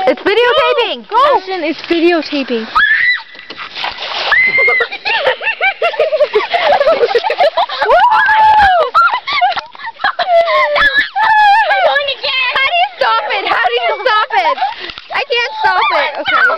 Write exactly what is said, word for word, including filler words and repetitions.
It's videotaping! Go! Go. Ashtyn, it's videotaping. How do you stop it? How do you stop it? I can't stop it. Okay.